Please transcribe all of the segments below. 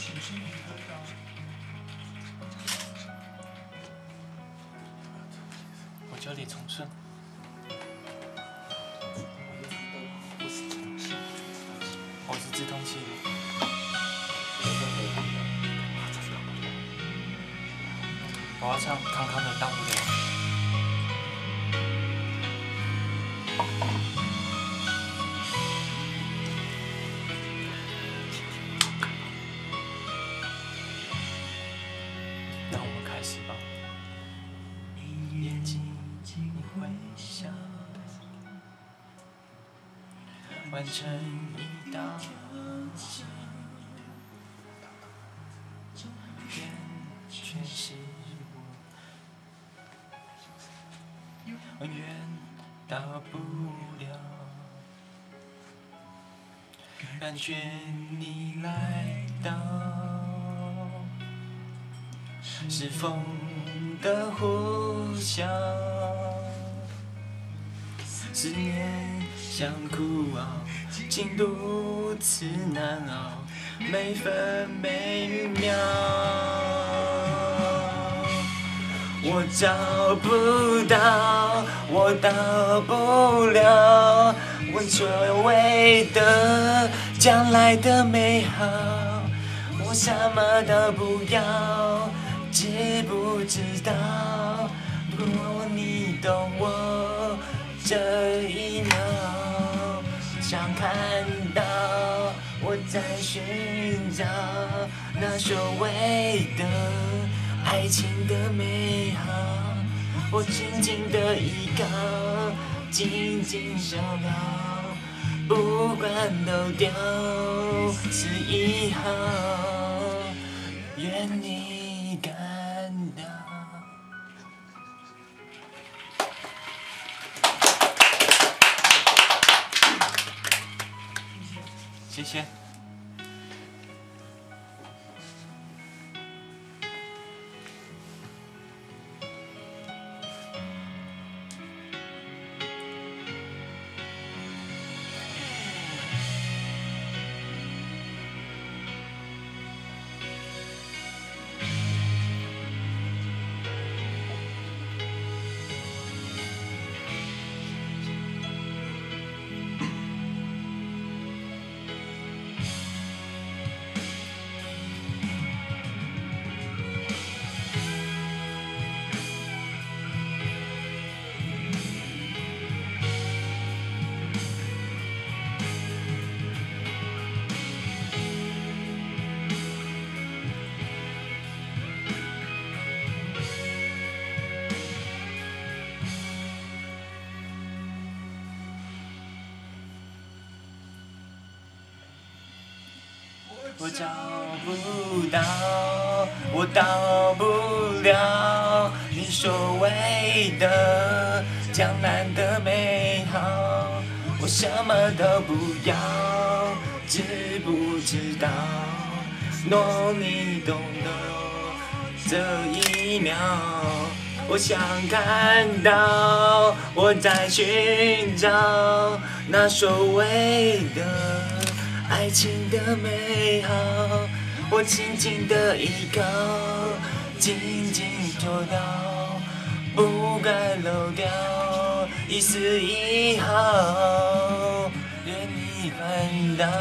我叫李崇顺。我是自通系的。我要唱康康的《大无聊》。那我们开始吧。眼睛微笑，完成一道题，愿全是我，远到不了，感觉你来到。是风的呼啸，思念像苦熬，竟如此难熬，每分每秒，我找不到，我到不了，我所谓的将来的美好，我什么都不要。知不知道？如果你懂我这一秒，想看到我在寻找那所谓的爱情的美好，我紧紧的依靠，紧紧守牢，不管漏掉是1号，愿你。感到，谢谢。我找不到，我到不了你所谓的江南的美好，我什么都不要，知不知道？若你懂得这一秒，我想看到我在寻找那所谓的。爱情的美好，我紧紧的依靠，紧紧做到，不该漏掉一丝1毫，愿你看到。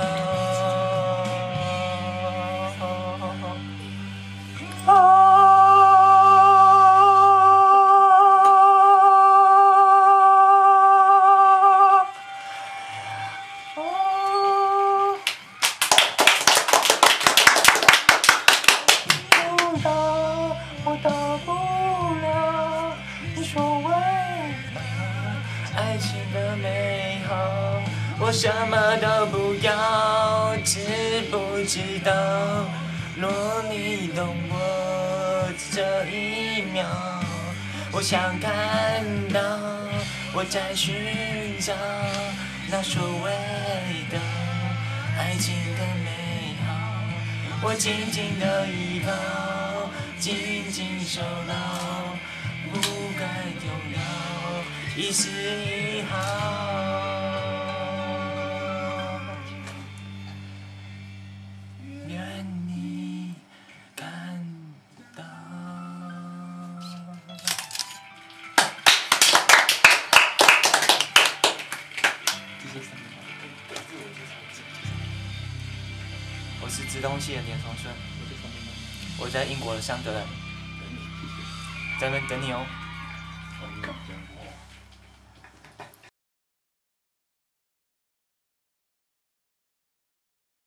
我到不了你所谓的爱情的美好，我什么都不要，知不知道？若你懂我这一秒，我想看到我在寻找那所谓的爱情的美好，我紧紧的依靠。紧紧守牢，不该丢掉一丝1毫。愿你。 谢三面包。 我是直通系的连双顺， 我是三面包。 我在英国的桑德兰，在那边等你哦。